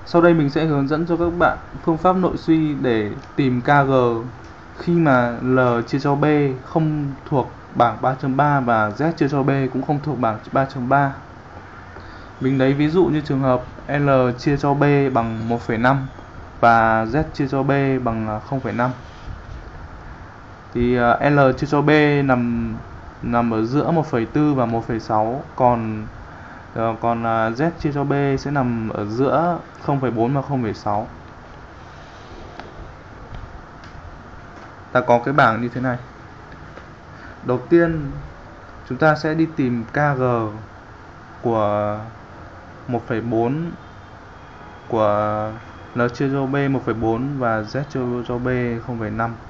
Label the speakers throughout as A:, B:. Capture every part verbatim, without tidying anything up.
A: Sau đây mình sẽ hướng dẫn cho các bạn phương pháp nội suy để tìm ca giê khi mà L chia cho B không thuộc bảng ba chấm ba và Z chia cho B cũng không thuộc bảng ba chấm ba. Mình lấy ví dụ như trường hợp L chia cho B bằng một phẩy năm và Z chia cho B bằng không phẩy năm. Thì L chia cho B nằm nằm ở giữa một phẩy bốn và một phẩy sáu, còn còn Z chia cho B sẽ nằm ở giữa không phẩy bốn và không phẩy sáu. Ta có cái bảng như thế này. Đầu tiên chúng ta sẽ đi tìm ca giê của một phẩy bốn, của L chia cho B một phẩy bốn và Z chia cho B không phẩy năm.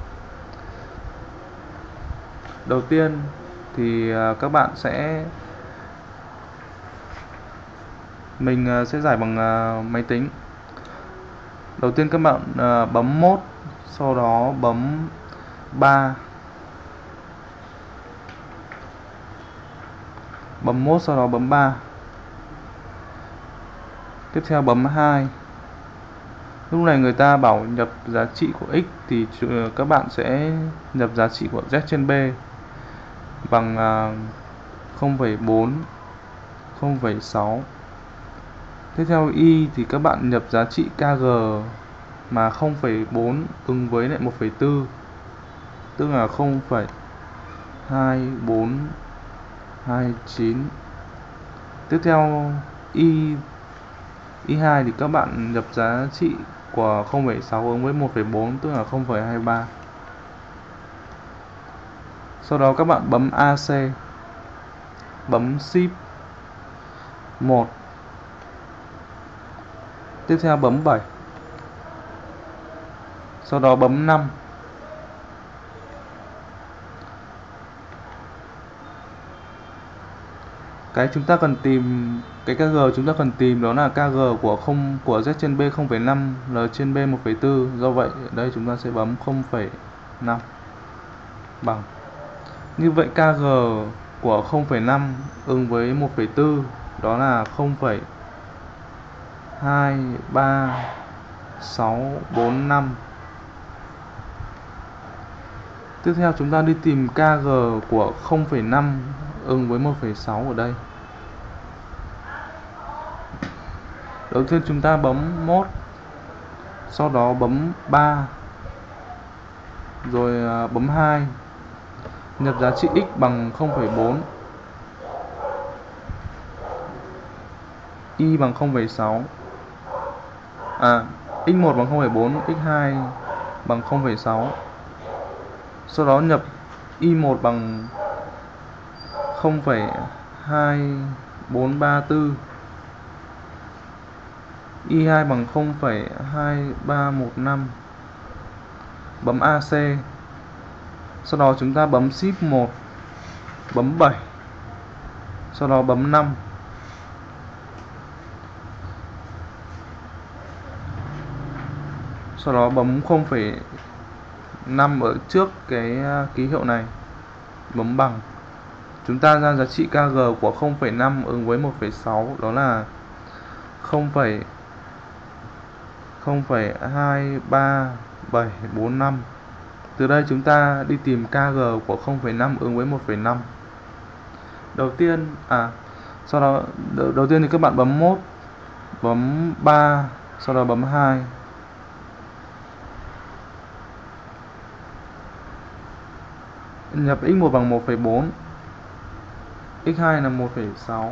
A: Đầu tiên thì các bạn sẽ mình sẽ giải bằng máy tính. Đầu tiên các bạn bấm mốt, sau đó bấm ba, bấm mốt sau đó bấm ba. Tiếp theo bấm hai. Lúc này người ta bảo nhập giá trị của x thì các bạn sẽ nhập giá trị của Z trên B bằng không phẩy bốn, không phẩy sáu. Tiếp theo y thì các bạn nhập giá trị ca giê mà không phẩy bốn ứng với lại một phẩy bốn, tức là không phẩy hai bốn hai chín. Tiếp theo y y hai thì các bạn nhập giá trị của không phẩy sáu ứng với một phẩy bốn, tức là không phẩy hai ba. Sau đó các bạn bấm a xê, bấm Shift một. Tiếp theo bấm bảy. Sau đó bấm năm. Cái chúng ta cần tìm, cái ca giê chúng ta cần tìm đó là ca giê của không của Z trên B không phẩy năm, L trên B một phẩy bốn. Do vậy ở đây chúng ta sẽ bấm không phẩy năm bằng. Như vậy ca giê của không phẩy năm ứng với một phẩy bốn đó là không phẩy hai ba sáu bốn năm. Tiếp theo chúng ta đi tìm ca giê của không phẩy năm ứng với một phẩy sáu ở đây. Đầu tiên chúng ta bấm mốt, sau đó bấm ba, rồi bấm hai, nhập giá trị x bằng không phẩy bốn, y bằng không phẩy sáu. À, x một bằng không phẩy bốn, x hai bằng không phẩy sáu. Sau đó nhập y một bằng không phẩy hai bốn ba tư, y hai bằng không phẩy hai ba một năm. Bấm a xê. Sau đó chúng ta bấm Shift một, bấm bảy. Sau đó bấm năm. Sau đó bấm không phẩy năm ở trước cái ký hiệu này, bấm bằng. Chúng ta ra giá trị ca giê của không phẩy năm ứng với một phẩy sáu, đó là không phẩy hai ba bảy bốn năm. Từ đây chúng ta đi tìm ca giê của không phẩy năm ứng với một phẩy năm. Đầu tiên à sau đó đầu, đầu tiên thì các bạn bấm mốt, bấm ba, sau đó bấm hai. Nhập x một bằng một phẩy bốn, x hai là một phẩy sáu,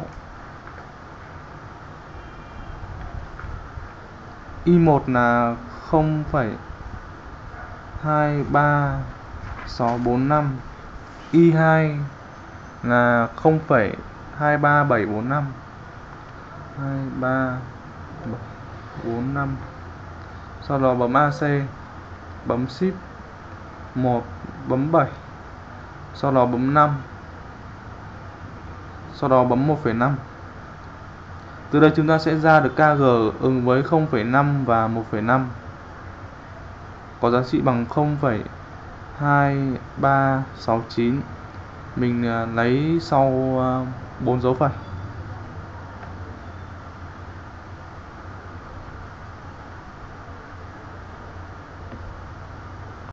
A: y một là không phẩy hai ba sáu bốn năm, y hai là không phẩy hai ba bảy bốn năm, hai ba bảy bốn năm. Sau đó bấm a xê, bấm Shift một, bấm bảy. Sau đó bấm năm. Sau đó bấm một phẩy năm. Từ đây chúng ta sẽ ra được ca giê ứng với không phẩy năm và một phẩy năm có giá trị bằng không phẩy hai ba sáu chín. Mình lấy sau bốn dấu phẩy.